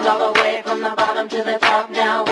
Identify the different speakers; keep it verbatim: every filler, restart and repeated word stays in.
Speaker 1: all the way from the bottom to the top now.